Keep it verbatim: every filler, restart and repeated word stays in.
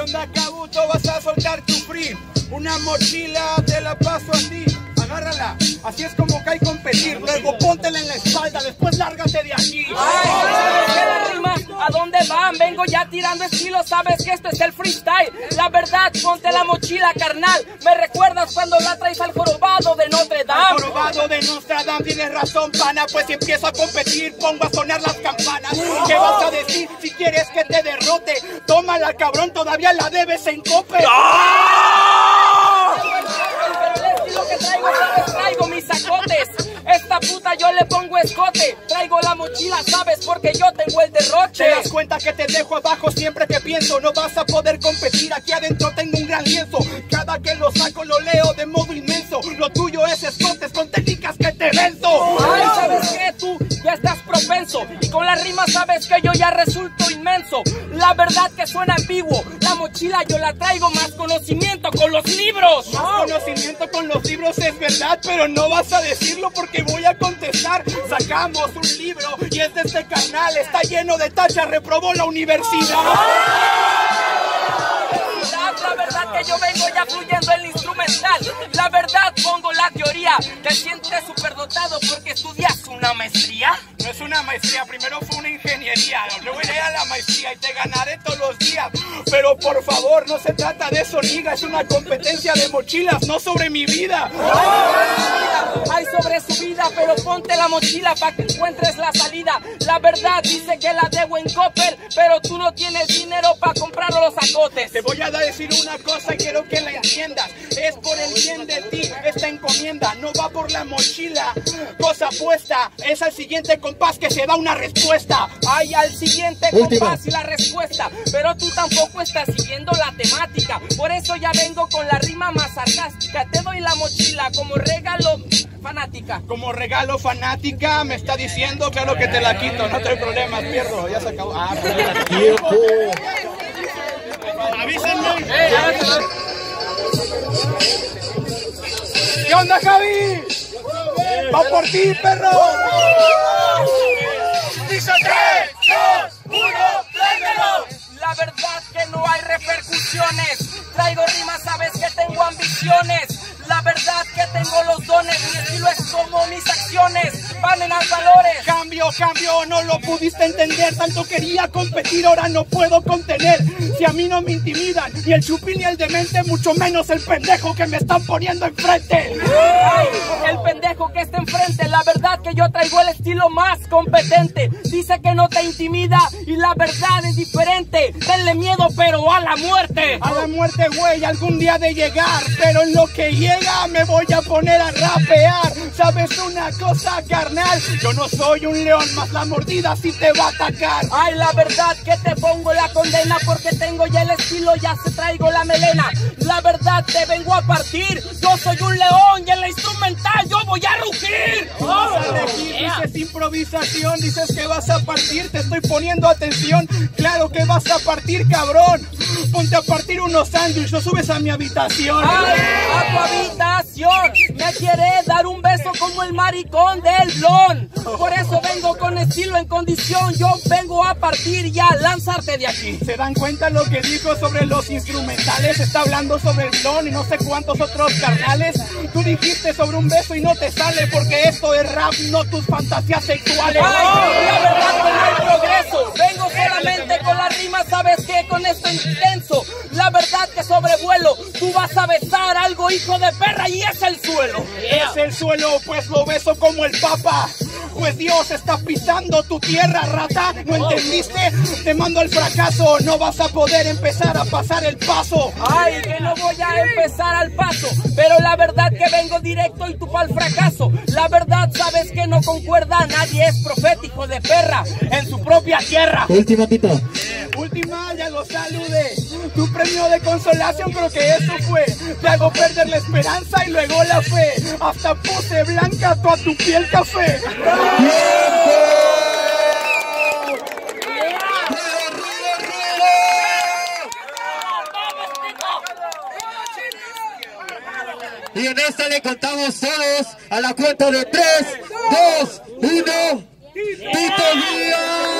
¿Qué onda, Cabuto? Vas a soltar tu free. Una mochila te la paso a ti. Agárrala, así es como cae competir. Luego póntela en la espalda, después lárgate de aquí. Ay, ¿qué las rimas? ¿A dónde van? Vengo ya tirando estilo, sabes que esto es el freestyle. La verdad, ponte la mochila, carnal. Me recuerdas cuando la traes al jorobado de Notre Dame. Al jorobado de Notre Dame, tienes razón, pana. Pues si empiezo a competir, pongo a sonar las campanas. ¿Qué vas a decir si quieres que te derrote? Tómala, cabrón, todavía la debes en cope. Lo que traigo, sabes, traigo mis sacotes. Esta puta yo le pongo escote. Traigo la mochila, sabes, porque yo tengo el derroche. ¿Te das cuenta que te dejo abajo siempre que pienso? No vas a poder competir, aquí adentro tengo un gran lienzo. Cada que lo saco lo leo de modo inmenso. Lo tuyo es escotes con técnicas que te venzo. Ay, ¿sabes qué? Tú ya estás propenso. Y con las rimas sabes que yo ya resulto inmenso. La verdad que suena ambiguo. La mochila yo la traigo, más conocimiento con los libros. Más conocimiento con los libros es verdad, pero no vas a decirlo porque voy a contestar. Sacamos un libro y es de este carnal. Está lleno de tachas, reprobó la universidad. La verdad que yo vengo ya fluyendo el instrumental. La verdad pongo la teoría. Te sientes superdotado porque estudias una maestría. No es una maestría, primero fue una ingeniería. Luego iré a la maestría y te ganaré todos los días. Pero por favor, no se trata de eso, niga. Es una competencia de mochilas, no sobre mi vida. Hay sobre su vida, pero ponte la mochila para que encuentres la salida. La verdad dice que la debo en Coppel, pero tú no tienes dinero para comprar los sacotes. Te voy a decir una cosa y quiero que la entiendas. Es por el bien de ti, esta encomienda no va por la mochila. Cosa puesta, es al siguiente compás que se da una respuesta. Ay, al siguiente compás y la respuesta. Pero tú tampoco estás siguiendo la temática. Por eso ya vengo con la rima más sarcástica. Te doy la mochila como regalo fanática. Como regalo fanática, me está diciendo, claro que te la quito, no hay problemas, pierdo, ya se acabó. Ah, tiempo. Avísenme. ¿Qué onda, Javi? ¡Va por ti, perro! ¡Dice tres, dos, uno, tráemelo! La verdad que no hay repercusiones. Traigo rimas, sabes que tengo ambiciones. La verdad que tengo los dones. Mi estilo es como mis acciones van en valores. Cambio, cambio, no lo pudiste entender. Tanto quería competir, ahora no puedo contener. Si a mí no me intimidan ni el chupín ni el demente, mucho menos el pendejo que me están poniendo enfrente. Ay, el pendejo que está enfrente. La verdad que yo traigo el estilo más competente. Dice que no te intimida y la verdad es diferente. Tenle miedo pero a la muerte. A la muerte, güey, algún día de llegar. Pero en lo que llega me voy a poner a rapear. ¿Sabes una cosa, carnal? Yo no soy un león, más la mordida sí te va a atacar. Ay, la verdad que te pongo la condena porque tengo ya el estilo, ya se traigo la melena. La verdad te vengo a partir. Yo soy un león y en la instrumental yo voy a rugir. Vas a elegir, dices improvisación, dices que vas a partir. Te estoy poniendo atención, claro que vas a partir, cabrón. Ponte a partir unos sándwiches, lo subes a mi habitación. Ay, a tu habitación. Me quiere dar un beso como el maricón del blon. Por eso vengo con estilo en condición. Yo vengo a partir y a lanzarte de aquí. ¿Se dan cuenta lo que dijo sobre los instrumentales? Está hablando sobre el blon y no sé cuántos otros carnales. Tú dijiste sobre un beso y no te sale porque esto es rap, no tus fantasías sexuales. Ay, la verdad que no hay progreso. Vengo solamente con la rima, ¿sabes qué? Con esto intenso. La verdad que sobrevuelo. Tú vas a besar algo, hijo de perra, y es el suelo. Yeah. Es el suelo, pues lo beso como el papa. Pues Dios está pisando tu tierra, rata. ¿No entendiste? Te mando al fracaso. No vas a poder empezar a pasar el paso. Ay, que no voy a empezar al paso. Pero la verdad que vengo directo y tú pa'l fracaso. La verdad sabes que no concuerda. Nadie es profético de perra en su propia tierra. Última, Tito. Última, ya lo saludé. Tu premio de consolación creo que eso fue. Te hago perder la esperanza y luego la fe. Hasta puse blanca toda tu piel café. Y en esta le contamos todos a la cuenta de tres, dos, uno. ¡Tito Díaz!